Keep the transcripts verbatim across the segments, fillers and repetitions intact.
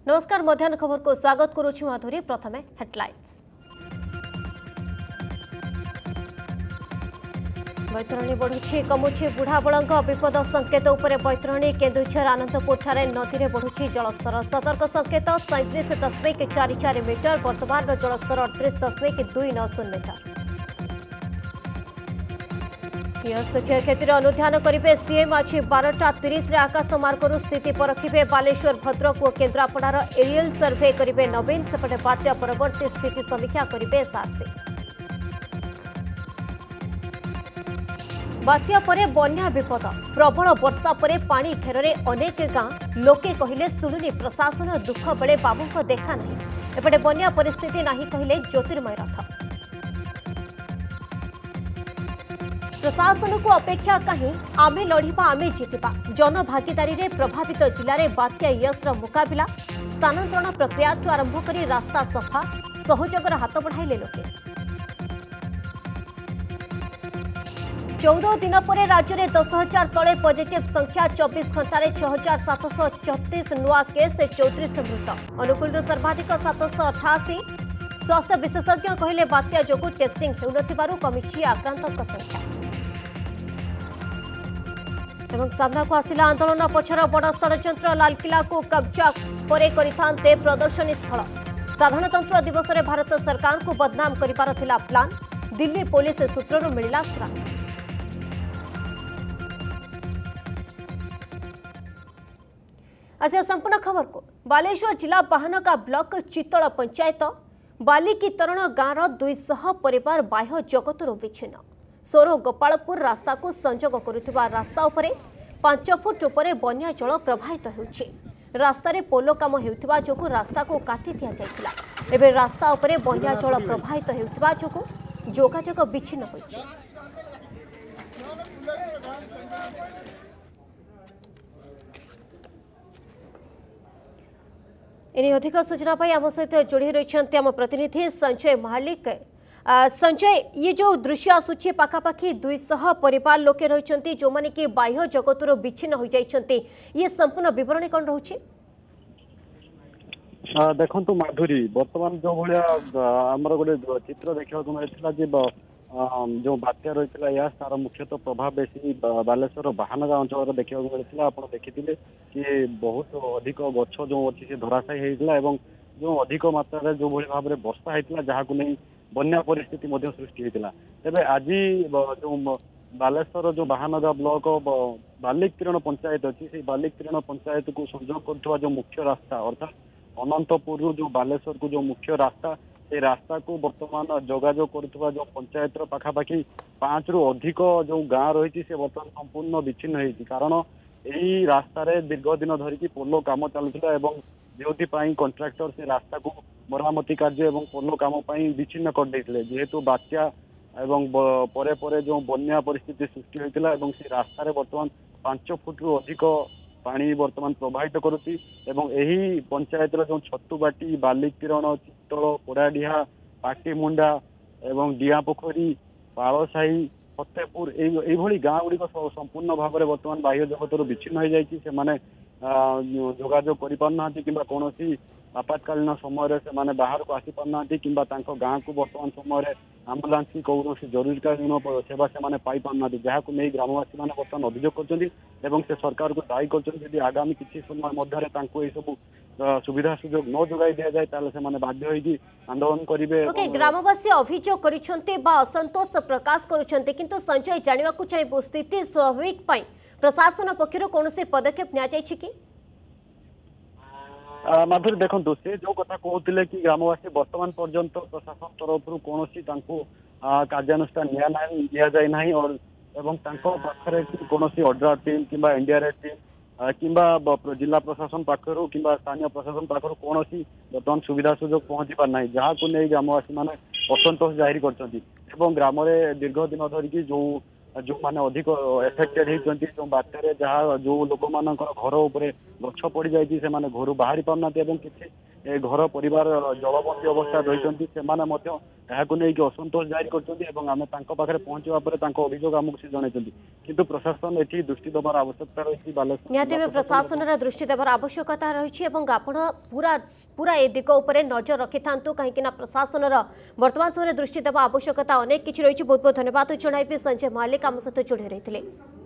नमस्कार मध्याह्न खबर को स्वागत करुछि माधुरी। प्रथमे हेडलाइंस। बैतरणी बढ़ुछि कमुछि बुढ़ाबलंक विपद संकेत उपरे बैतरणी केन्दुझर आनंदपुर ठारे नदी में बढ़ुछि जलस्तर सतर्क संकेत सैंतीस दशमिक चार चार मीटर वर्तमान जलस्तर अड़तीस दशमिक दुई नौ शून्य मीटर। क्षयक्षतिर अनुध्यान करेंगे सीएम आज बारटा तीस आकाश मार्गरू स्थिति परखिबे बालेश्वर भद्रक और केन्द्रापड़ार एरियल सर्वे करेंगे नवीन सेपटे बात्या परवर्ती स्थिति समीक्षा करेंगे एसआरसी। बात्या परे बन्या विपद प्रबल वर्षा परे पानी घेर अनेक गां लोके कहले शुणुनी प्रशासन दुख बेले बाबू देखा नहीं एपटे बन्या परिस्थिति नहीं कहले ज्योतिर्मय रथ। प्रशासन को अपेक्षा कहीं आमे लड़िबा आमे जितिबा जनभागीदारी रे प्रभावित जिले में बात्या यशर मुकाबला स्थानांतरण प्रक्रिया आरंभ कर रास्ता सफा सहयोगर हाथ बढ़ाइले लोके। चौदह दिन पर राज्य में दस हजार तले पॉजिटिव संख्या चौबीस घंटे छह हजार सातश छत्तीस नुआ केस चौतीस मृत अनुकूल सर्वाधिक सातश अठाशी। स्वास्थ्य विशेषज्ञ कहले बात्या जोगु टेस्टिंग हेउनथिबारु कमिछि आक्रांतक संख्या। एवं सामना को आसिला आंदोलन पछर बड़ षड्यंत्र लालकिला को कब्जा परे करिथांते प्रदर्शनी स्थल साधारणतंत्र दिवस में भारत सरकार को बदनाम करिबार थिला प्लान दिल्ली पुलिस सूत्रରୁ मिलिला सुराग। आसिया संपूर्ण खबर को बालेश्वर जिला बाहानगा ब्लॉक चितल पंचायत बालिकी तरण गाँवर दुईश परिवार बाह्य जगतर विच्छिन्न सोरो गोपालपुर रास्ता को संजोग करुवा रास्ता उपरे पांच फुट उपरे बन्या जल प्रवाहित होउछि। रास्ता रे पोलो काम हेउथिबा जोगु रास्ता को काटी दिया जायतिला एबे रास्ता उपरे बन्या जल प्रवाहित हेउथिबा जोगु जोगाजोग विच्छिन्न होइछि। एने अधिक सूचना पाई आम सहित जोड़ी रही आम प्रतिनिधि संजय महालिक। संजय ये जो दृश्य आसूची पाखापाखि दुईश परिवार लोके रही जो माने कि बाह्य जगतर विच्छिन्न हो जाइछन्ति ये संपूर्ण विवरणी कौन रहुछि? देखंतु माधुरी वर्तमान जो भाया आमर गोटे चित्र देखा मिलता जो बात्या रही है तार मुख्यतः प्रभाव बेसी बालेश्वर बाहानगा अंचल देखा मिलता आप देखिए कि बहुत अधिक गछ जो अच्छी से धराशायी होता है जो अधिक मात्रा जो भाव में वर्षा होता जहाँ को नहीं बन्या परिस्थिति सृष्टि होता। तेज आज जो बालेश्वर जो बाहानगा ब्लॉक बालिक किरण पंचायत अच्छी से बालिक किरण पंचायत को संयोग कर जो मुख्य रास्ता अर्थात अनंतपुर जो बालेश्वर को जो मुख्य रास्ता से रास्ता को वर्तमान जोगाजोग करुवा जो पंचायत पाखापाखि पांच रु अधिक जो गाँ रही से बर्तमान संपूर्ण विच्छिन्न होती कारण यही रास्ता दीर्घ दिन धरिकी पोलो काम चलुला जो कंट्राक्टर से रास्ता को मरामती कार्य एवं पोलो काम विच्छिन्न कर देते जेहेतु बात्या एवं परे परे जो बन्या परिस्थिति सृष्टि होता है से रास्तार बर्तमान पांच फुट रु अधिक पानी वर्तमान प्रवाहित करुच्ची एवं यही पंचायत जो छतुबाटी बालिक किरण चित्तल पोड़ाडीहा पाटीमुंडा एवं डिया पोखरी पालसाही फतेपुर यही गाँ गुड़िक संपूर्ण भाव में बर्तमान बाह्य जगतर विच्छिन्न हो जाए जोगाजोग करना कि कौन आपातकालीन समय से माने बाहर को आसी पारना कि गाँ को बर्तमान समय आम्बुलांस की कौन जरूरीकालीन सेवा से पाई पारना जहाँ को नहीं ग्रामवासी मैंने बर्तमान अभियोग कर सरकार को दायी कर आगामी किसी समय मध्य सब सुविधा सुजोग न जोगाई दि जाए से बाध्य होगी आंदोलन करेंगे। ग्रामवासी अभियोग कर असंतोष प्रकाश करुछन्ते किंतु संजय जानिबा को चाहिए स्थिति स्वाभाविक पाई प्रशासन पक्षर कौन से पदक्षेप निया जायछि कि? माधुरी देखो से जो कथा कहते कि ग्रामवासी वर्तमान पर्यंत प्रशासन तरफ कौन कार्यानुष्ठान निया जाए ना और एवं पाखे कौन अड्रा टीम कि एनडीआरएफ टीम कि जिला प्रशासन पाखर कि स्थानीय प्रशासन पाखर कौन बर्तमान सुविधा सुजोग पहुंची पारना जहाँ को नहीं ग्रामवासी मैंने असंतोष जाहिर कर ग्राम दीर्घ दिन धरिकी जो जो माने अधिक एफेक्टेड होती जो बात्यारे जहाँ जो लोक मान घर उपर गछ पड़ जाए से घर बाहरी पारना किसी ए घर परिवार जलबंदी अवस्था रही से असंतोष जारी कर पाखे पहुंचा पर अभियोग आमको से जन किंतु प्रशासन ये दृष्टि देवार आवश्यकता रही निहाती प्रशासन दृष्टि देवार आवश्यकता रही आपण पूरा पूरा ए दिग उपर नजर रखि था कहीं प्रशासन वर्तमान समय दृष्टि देवा आवश्यकता अनेक किसी रही। बहुत बहुत धन्यवाद जन संजय मालिक आम सहित जोड़ी रही।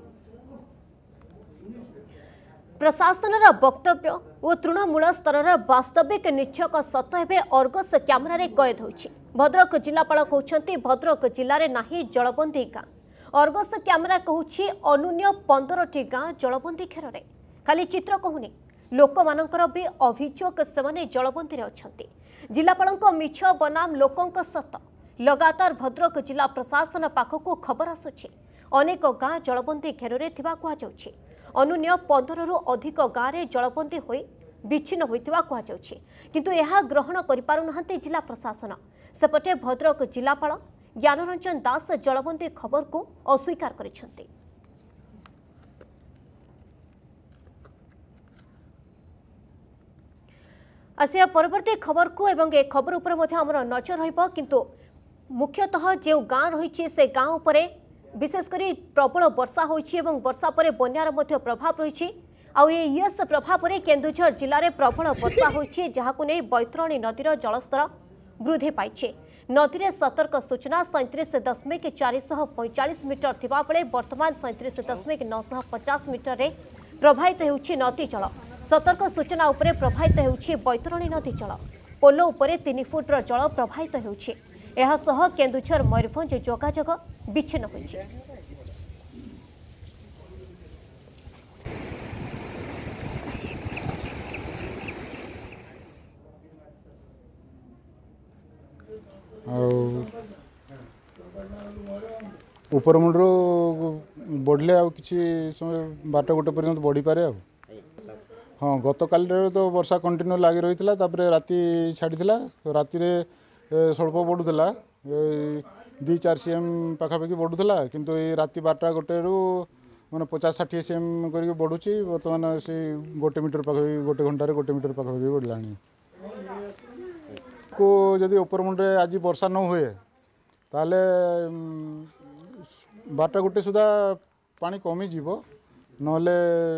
प्रशासन वक्तव्य और तृणमूल स्तर वास्तविक निच्छक सत एवं अर्गस क्यामेरार कैद होइछि। भद्रक जिलापाल कहते भद्रक जिले में नाही जलबंदी गाँ। अर्गस क्यामेरा कहूछि अनुन्य पंदर टी गाँ जलबंदी घेर में। खाली चित्र कहूनी लोक मानकर भी अभियोग से जलबंदी अछंती। जिलापाल मिछ बनाम लोकों सत लगातार भद्रक जिला प्रशासन पाखक खबर आसुछि। अनेक गाँ जलबंदी घेर में थिबा कुहाଯାଉଛି। अनुन्य पंदर रु अधिक गाँव में जलबंदी होई विच्छिन्न होइतिबा कुहाଯାଉଛି। किंतु यह ग्रहण करि पारु नाहंती जिला प्रशासन। सेपटे भद्रक जिलापाल ज्ञानरंजन दास जलबंदी खबर को अस्वीकार करिसेंती। आसिया परवर्ती खबर को एवं ए खबर उपर मध्य हमर नजर रहिबो। किंतु मुख्यतः जो गाँ रही से गाँ उपरे विशेषकर प्रबल वर्षा होइछि एवं वर्षा परे बन्यार मध्य प्रभाव रही। आउ ये यूएस प्रभाव में केन्दुझर जिले में प्रबल वर्षा होइछि जहाकु नै बैतरणी नदीर जलस्तर वृद्धि पाइछि। नदी में सतर्क सूचना सैंतीस दशमिक चार सौ पैंचाश मीटर थिबा बेले वर्तमान सैंतीस दशमिक नौ सौ पचास मीटर रे प्रभावित होउछि नदी जल। सतर्क सूचना उपरे प्रभावित होउछि बैतरणी नदी जल। पोलो उपरे तीन फुटर जल प्रभावित होउछि। एहा सह केन्दुझर मयूरभंज जोगाजोग विच्छिन्न होइछि। ऊपर मुंडू बढ़ले आ कि समय बाट गोटे पर्यंत बढ़ी पारे आ हाँ गत काल तो वर्षा कंटिन्यू लगी रही है। राति छाड़ी राति स्वल्प बढ़ुला दी चार सी एम पाखापाखि बढ़ुला किंतु ये राति बारटा गोटे रू मैंने पचास षाठी सी एम कर बढ़ुची बर्तमान से गोटे मीटर पाखापाखि गोटे घंटे गोटे मीटर पाखापाखि बढ़ला को जदि ऊपर मुंडे आज वर्षा न हुए ताले बारटा गोटे सुधा पानी कमी जीव नले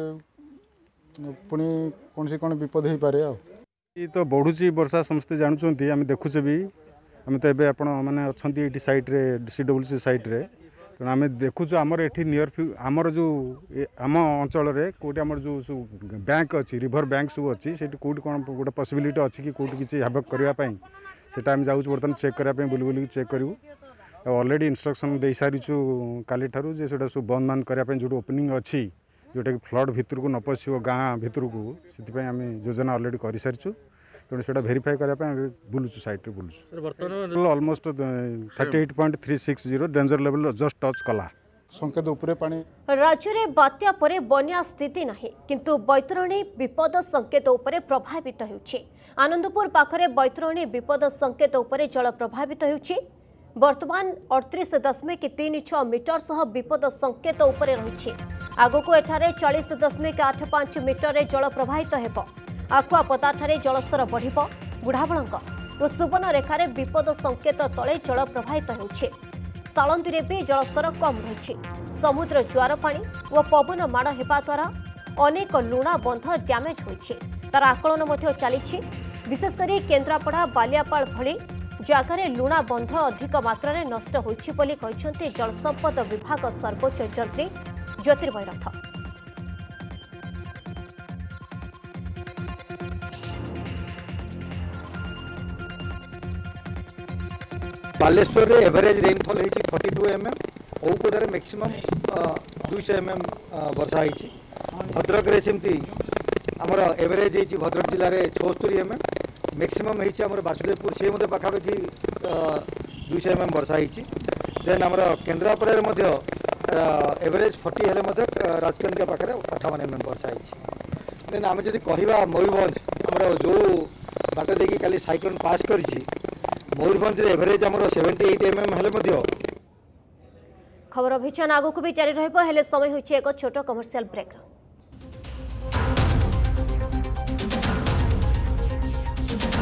पुणी कौन सी कौन विपद हो पारे आ तो बढ़ुची वर्षा समस्ते जानते आम देखुचे भी आम तो ये आप मैंने सैट्रे डीसीडब्ल्यूसी सैट्रे तेणु आम देखुचु आमर ये नियर फ्यू आमर जो आम अंचल कौटी आमर जो बैंक अच्छी रिभर बैंक सब अच्छी से कौट कौन गोटे पसिबिलिटी अच्छी कि कौट किसी हाबक करने से आम जाऊँ बर्तमान चेक करने बुली बुल चेक करूँ ऑलरेडी इंस्ट्रक्शन दे सारीचु काली ठारू जे सेटा सब बंद मान करने जो ओपनिंग अच्छी जोटा कि फ्लड भितर को न पशो गाँ भितर को से आम योजना ऑलरेडी कर सारीचु तेणु से भेरीफाई करने बुलूँ सैट बुलूँ almost thirty eight point three six zero danger level just touch कला संकेत उपरे पानी। राज्य में बात्या परे बन्या स्थिति नहीं किंतु बैतरणी विपद संकेत उपरे प्रभावित होउछि। आनंदपुर पाखरे बैतरणी विपद संकेत उपरे जल प्रभावित होउछि। वर्तमान अड़तीस दशमिक तीन छः मीटर सह विपद संकेत उपरे रही। आगको एठारे चालीस दशमिक आठ पांच मीटर रे जल प्रवाहित हेब। आकुआपदा ठारे जलस्तर बढ़िब। बुढ़ाबलंग और सुवर्णरेखारे विपद संकेत तले जल प्रवाहित होउछि। सालंदी रे भी जलस्तर कम रही। समुद्र ज्वार पानी और पवन माड़ हेबा द्वारा अनेक लुणा बंध डैमेज होइछि। तार आकलन मध्य चली विशेषकर केन्द्रापड़ा बालियापाल भली जगार लुणा बंध अधिक मात्रा रे नष्ट होइछि बोली कहिसेंति जलसंपद विभाग सर्वोच्च जंत्री ज्योतिर्मय रथ। बालेश्वर रे एवरेज रेनफॉल है फोर्टी टू एम एम औपदार मैक्सिमम दुई सौ एम एम वर्षा है। भद्रक रे सेमती आमर एवरेज है भद्रक जिले में चौस्तरी एम एम मैक्सिमम है बासुदेवपुर से मत पाखापाखि दुई सौ एम एम वर्षा है। देन आमर केन्द्रापड़ा एवरेज फोर्टी हेल्ले राजकनिका पाखे अठावन एम एम वर्षा है। देन आम जब कह मयूरभंज आमर जो बाट देखिए काली साइक्लोन पास कर मयूरभंज एवरेज आमर सेवेंटी एट एम एम हेल्ले खबर अभियान आगक भी जारी रही। समय होइछि एक छोट कमर्शियल ब्रेक।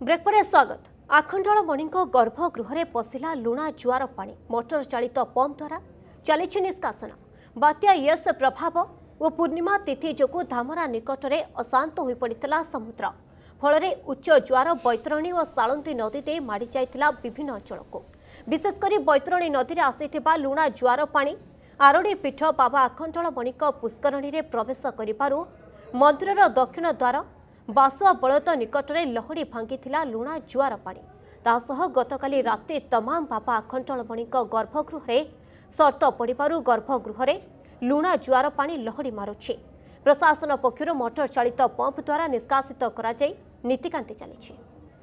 ब्रेक पर स्वागत। आखंडलमणि गर्भगृह पशिला लुणा जुआर पानी मोटर चालित पंप द्वारा चली निष्कासन। बात्या यस प्रभाव और पूर्णिमा तिथि जो धामरा निकट में अशांत हो पड़ा समुद्र फल उच्च जुआर बैतरणी और सालंदी नदी दे माड़ी जाइथिला विभिन्न अंचल को विशेषकर बैतरणी नदी में आसीथिबा लुणा जुआर पानी आरड़ी पीठ बाबा आखंडलमणि पुष्करणी में प्रवेश करिबारु मंदिर दक्षिण द्वार बासुआ बलद निकट में लहड़ी भांगी लुणा जुआर पानी तासह गतकाली राति तमाम बाबा आखंडलमणि गर्भगृह सर्त पड़ू गर्भगृह लुणा जुआर पानी लहड़ी मारुछि। प्रशासन पक्षर मोटर चालित पंप द्वारा निष्कासित करा जाई नीतिकांति चली।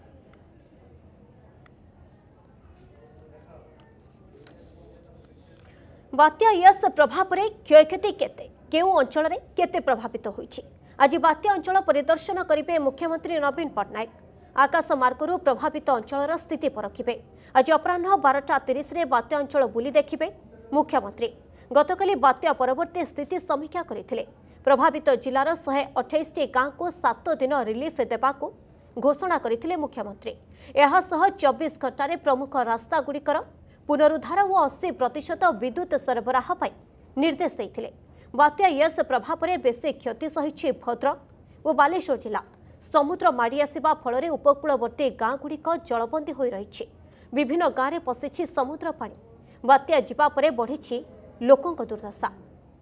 बात्या यस प्रभाव में क्षयक्षति केते केउ अंचल रे केते प्रभावित होइछि आज बात्या अंचल परिदर्शन करिवे मुख्यमंत्री नवीन पट्टनायक। आकाश मार्गरू प्रभावित अंचल स्थिति परखिबे। आज अपराह्न बारटा तीस रे बात्या अंचल बुली देखिबे मुख्यमंत्री। गतकाली बात्या परवर्ती स्थिति समीक्षा करथिले। प्रभावित जिलार शहे अठाईस टी गाँ को सात दिन रिलीफ देबाकू घोषणा करथिले मुख्यमंत्री। एहा सह चौबीस घंटे प्रमुख रास्ता गुड़िकर पुनरुद्धार और अस्सी प्रतिशत विद्युत सरबराह पाई निर्देश देथिले। बात्या यस प्रभाव में बेसी क्षति सहिछि भद्रक और बालेश्वर जिला। समुद्र माड़ी आसिबा फल उपकूलवर्ती गाँ गुड़िक जलबंदी हो रही। विभिन्न गाँव में पशिछि समुद्र पानी। बात्या जिबा परे बढ़िछि लोकों को दुर्दशा।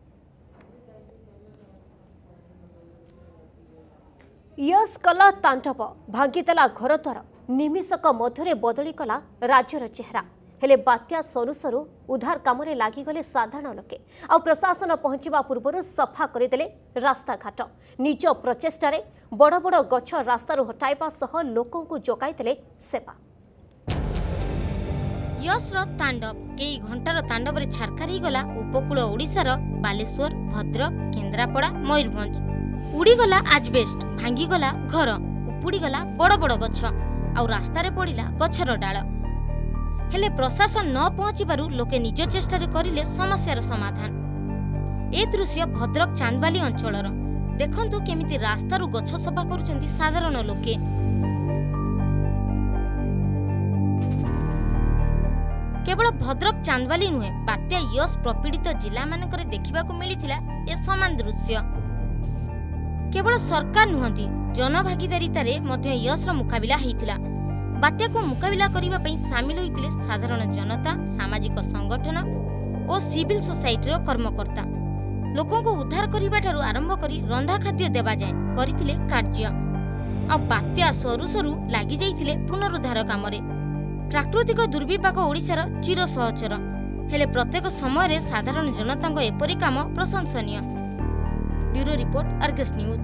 यस कला तांडव भांगीदेला घर द्वार निमिषक मध्य बदली कला राज्यर चेहरा। हेले बात्या सरू सरू उद्धार काम लगिगले साधारण लोके आ प्रशासन पहुंचवा पूर्व सफा करदेले रास्ताघाट। निज प्रचेष्टार बड़ बड़ गछ रास्तारू हटाइबा सह लोकों को जोगाइदेले सेवा। यस्र तांडव कई घंटार तांडव छारखार गला उपकूल ओडिशार बालेश्वर भद्रक केन्द्रापड़ा मयूरभंज। उड़ीगला आजबेस्ट भांगीगला घर उपुड़ीगला बड़ बड़ गछ आ रास्तार पड़ा गछर डाल। हेले प्रशासन न पहुंचबारु लोके निज चेष्टा करिले समस्यार समाधान। ए दृश्य भद्रक चांदबाली अंचलर। देखंतु केमिति रास्तारू गछ सफा करुचंती साधारण लोके। केवल भद्रक चांदबाली नुहे बात्या यस प्रपीड़ित जिला मानकरे देखिबाकू मिलिथिला ए समान दृश्य। केवल सरकार नुहंती जनभागीदारितारे मध्य यसर मुकाबिला हेइथिला। बात्या को मुकाबिला करिबा पई शामिल होइतिले साधारण जनता सामाजिक संगठन और सिविल सोसाइटीर कर्मकर्ता। लोकों को उद्धार करिबा ठारू आरंभ करी रंधा खाद्य देबा जाय करितिले कार्य। आ बात्या सरू सरू लागि जाइतिले पुनरुद्धार कामरे। प्राकृतिक दुर्विपाक ओडिशार चिर सहचर हेले प्रत्येक समय रे साधारण जनता एपरी काम प्रशंसनीय। Bureau report Argus news.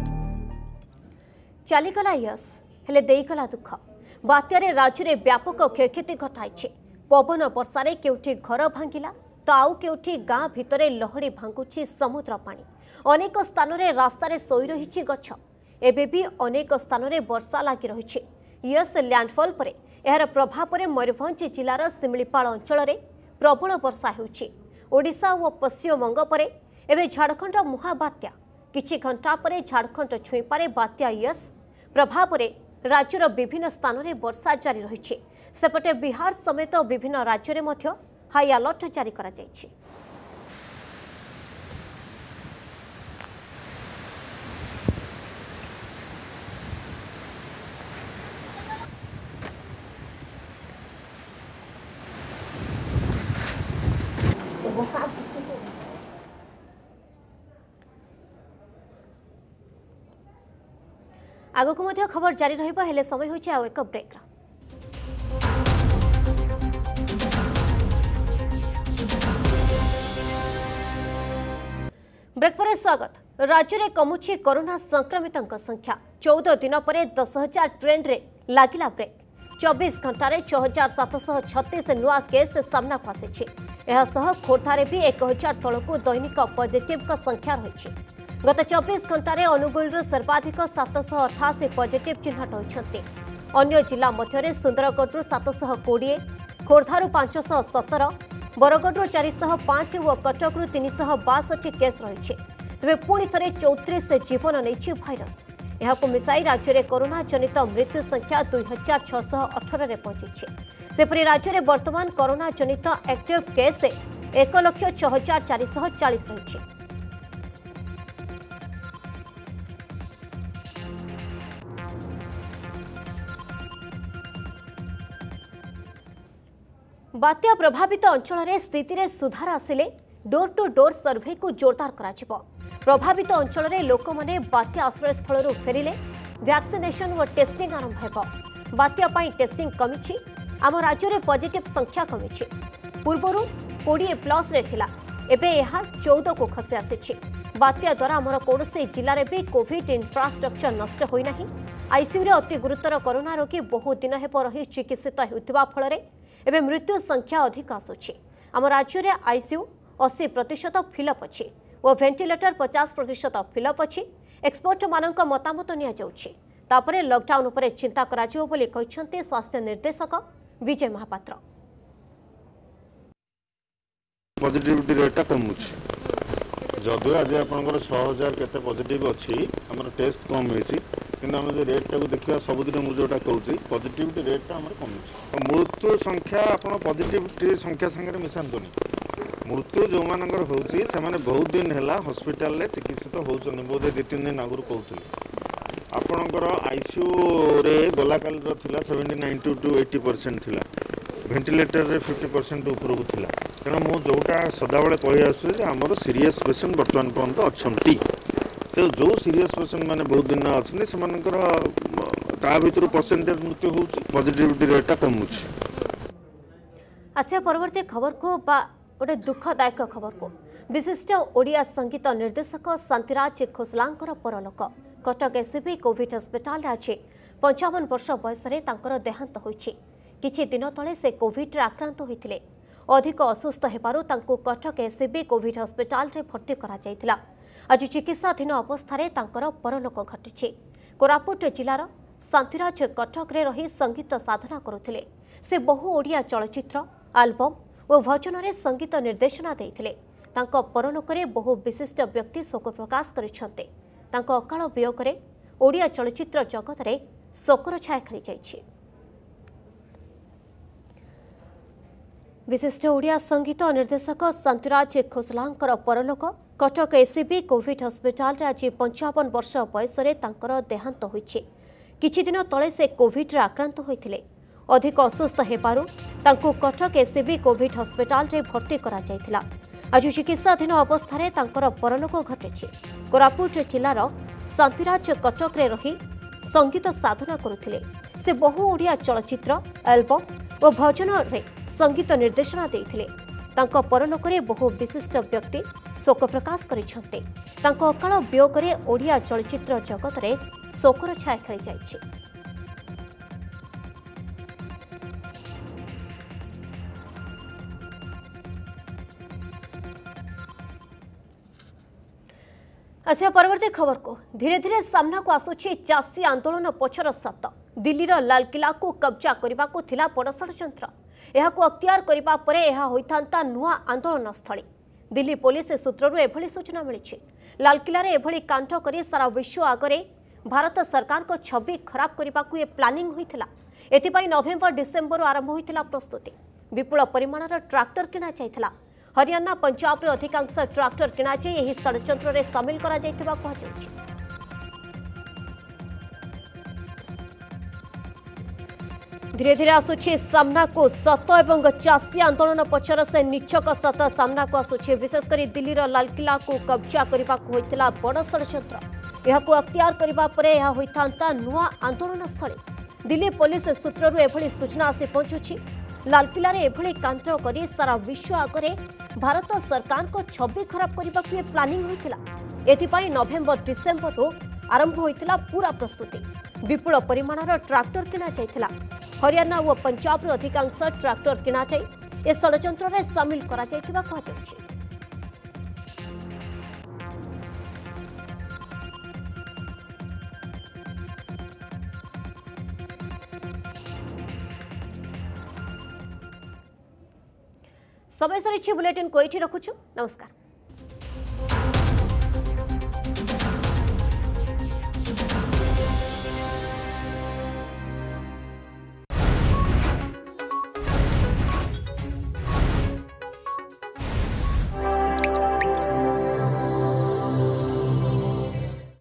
चलीगला यस हेले देईगला दुख। बात्यारे राज्य में व्यापक क्षयक्षति घटाई। पवन वर्षारे केउठी घर भांगिला तो आउ केउठी गाँ भितरे लहड़ी भांगुची समुद्र पानी। अनेक स्थान रे रास्तारे सोई रही गछ। एबे भी अनेक स्थान रे वर्षा लगी रही। यस लैंडफॉल परे यार प्रभाव में मयूरभंज जिलार सिमिलीपाल अंचल में प्रबल वर्षा होउछि। ओडिशा और पश्चिमबंग परे एवं झारखंड मुहा बात्या किछि घंटा परे झारखंड छुई पारे बात्या यस प्रभाव में राज्यर विभिन्न स्थान में वर्षा जारी रही। सेपटे बिहार समेत विभिन्न राज्य में हाई अलर्ट जारी करा जायछि। आगक मध्य खबर जारी रहिबा हेले समय होइছে आ एक ब्रेक। ब्रेक पर स्वागत। राज्य में कमुछि कोरोना संक्रमितों संख्या। चौदह दिन पर दस हजार ट्रेन रे लागिला ब्रेक। चौबीस घंटा रे छह हजार सातशह छत्तीस नुआ केस सामना को आसी। खोर्धारे भी एक हजार तलकू दैनिक पॉजिटिव संख्या रही। गत चौबीस घंटे अनुगुल सर्वाधिक सातशह अठाशी पॉजिटिव चिन्हट होती। अन्य जिला मध्य सुंदरगढ़ सातशह कोड़े, खोर्धारू पांचशह सतर, बरगढ़ चारिशह पांच और कटक तीन शह बासठ केस रही। तेज पुणी थे चौतीस जीवन नहीं भाइरस। यहां मिसाई राज्य में कोरोना जनित मृत्यु संख्या दुई हजार छःश अठर पहुंची। सेपरी राज्य में वर्तमान कोरोना जनित एक्टिव केस एक लक्ष छह हजार चार सौ चालीस रही। बात्या प्रभावित अंचल में स्थिति में सुधार आसिले डोर टू डोर सर्वे को जोरदार करा। प्रभावित अंचल में लोक मैंने बात्या आश्रयस्थल फेरिले वैक्सीनेशन और टेस्टिंग आरंभ हो। बात्या पाई टेस्टिंग कमी। आम राज्य में पॉजिटिव संख्या कमी। पूर्वर कोड़े प्लस रे थिला एबे यह चौदह को खसी आसी। बात्या द्वारा आमर कौन जिले में भी कोविड इंफ्रास्ट्रक्चर नष्ट होना। आईसीयू रे अति गुरुतर कोरोना रोगी बहु दिन हेब रही चिकित्सित होता फल एवं मृत्यु संख्या अधिक आसुछि। आम राज्य में आईसीयू अस्सी प्रतिशत फिलअप अच्छी और वेंटिलेटर पचास प्रतिशत फिलअप अच्छी। एक्सपर्ट मानक मतामत निपर लॉकडाउन उपर चिंता कराजिबो बोली कहिसेंते स्वास्थ्य निर्देशक विजय महापात्र। पॉजिटिविटी रेटा कमुछि जदि आज आपंकर छः हजार के पॉजिटिव अच्छी आम टेस्ट कम होती कि आम जो रेटा को देखा सबुदिन मुझे जोटा कहूँ पॉजिटिविटी रेटा आम कमुछि। मृत्यु संख्या आप पॉजिटिविटी संख्या सागर मिशातुनि। मृत्यु जो मानकर होची से माने बहुत दिन है हॉस्पिटल रे चिकित्सित होचन बोधे दु तीन दिन आगुरी कहते आपणकर आईसीयू रे गला काल थिला seventy ninety two eighty percent थिला वेंटिलेटर रे फिफ्टी परसेंट ऊपर को थिला। तेणु मु जोटा सदाबले कहि आसु आमर सीरियस पेशेंट वर्तमान पर्यंत अच्छी से जो सीरियस पेशेंट माने बहुत दिन अच्छे से ता भीतर परसेंटेज मृत्यु होची पॉजिटिविटी रेटा कमुछि। आसिया परवर्ती खबर को बा गोटे दुखदायक खबर को विशिष्ट ओडिया संगीत निर्देशक शांतिराज खोसलांकर परलोक कटक एससीबी कोविड हस्पिटाल आज पंचावन वर्ष बयस देहांत होइछि। किछि दिन तले से कोविड रे आक्रांत होइथिले। अधिक असुस्थ हेबारु तांको कटक एससीबी कोविड हस्पिटाल रे भर्ती करा जायतिला। आज चिकित्साधीन अवस्था तांकर परलोक घटिछि। कोरापुट जिलार शांतिराज कटक रे रही संगीत साधना करुथिले। से बहु ओडिया चलचित्र आल्बम और भजन रे संगीत निर्देशना देइथिले। तांको परलोकरे बहु विशिष्ट व्यक्ति शोक प्रकाश करिसेंते। तांको अकाल वियोगरे ओडिया चलचित्र जगत रे शोकर छाया खेली जाइछि। विशिष्ट ओडिया संगीत निर्देशक शांतिराज खोसलांकर परलोक कटक एससीबी कोविड हस्पिटाल आज पंचावन वर्ष बयस देहांत होइछि। किछि दिन तले से कोविड रे आक्रांत होइथिले। अधिक असुस्थ हेबारु तांको कटक एससीबी कोविड हस्पिटाल रे भर्ती करा जायतिला। आज चिकित्साधीन अवस्था तांकर परलोक घटिछि। कोरापुट जिलार शांतिराज कटक रे रही संगीत साधना करुथिले। से बहु ओडिया चलचित्र एल्बम और भजन रे संगीत निर्देशना देइथिले। तांको परलोकरे बहु विशिष्ट व्यक्ति शोक प्रकाश करिसेंते। तांको अकाल वियोगरे ओडिया चलचित्र जगत रे शोकर छाया खेली जाइछि। आसिया परवर्ती खबर को धीरे धीरे सामना को आसुछि चाषी आंदोलन पछर सत। दिल्लीर लालकिला को कब्जा करने को थिला बड़ षड्यंत्र। यह अख्तियार करने पर यह होइथांता नुआ आंदोलन स्थली। दिल्ली पुलिस सूत्ररू एभली सूचना मिली। लालकिला रे एभली कांड करी सारा विश्व आगरे भारत सरकार को छवि खराब करने को प्लानिंग होइथिला। एथिपाई नवेम्बर डिसेम्बर आरंभ होइथिला प्रस्तुति। विपुल परिमाणर ट्रैक्टर किना जाइथिला। हरियाणा पंजाब रे अधिकांश ट्रैक्टर किना जाई एही षड्यंत्र रे शामिल करा जाइथिबा कहै जाउछि। धीरे धीरे आसुछि सामना को सत एवं चाषी आंदोलन पछर से निछक सत सामना को आसुछि। विशेषकर दिल्लीर लालकिला को कब्जा करने को होइथिला बड़ षड्यंत्र। यहाकू अख्तियार करने पर यह होइथांता नुआ आंदोलन स्थली। दिल्ली पुलिस सूत्ररू एभली सूचना आसी पहुंचुछि। लालकिला रे एभली कांड करी सारा विश्व आगरे भारत सरकार को छवि खराब करने को प्लानिंग होइथिला। एथिपाई नवेम्बर डिसेम्बर रो आरंभ होइथिला पूरा प्रस्तुति। विपुल परिमाणर ट्रैक्टर किना जाइथिला। हरियाणा और पंजाब रो अधिकांश ट्रैक्टर किना जाई ए षड्यंत्र रे शामिल करा जाइथिबा कहै जाउछि। समय सरी बुलेटिन को ये रखुछु। नमस्कार।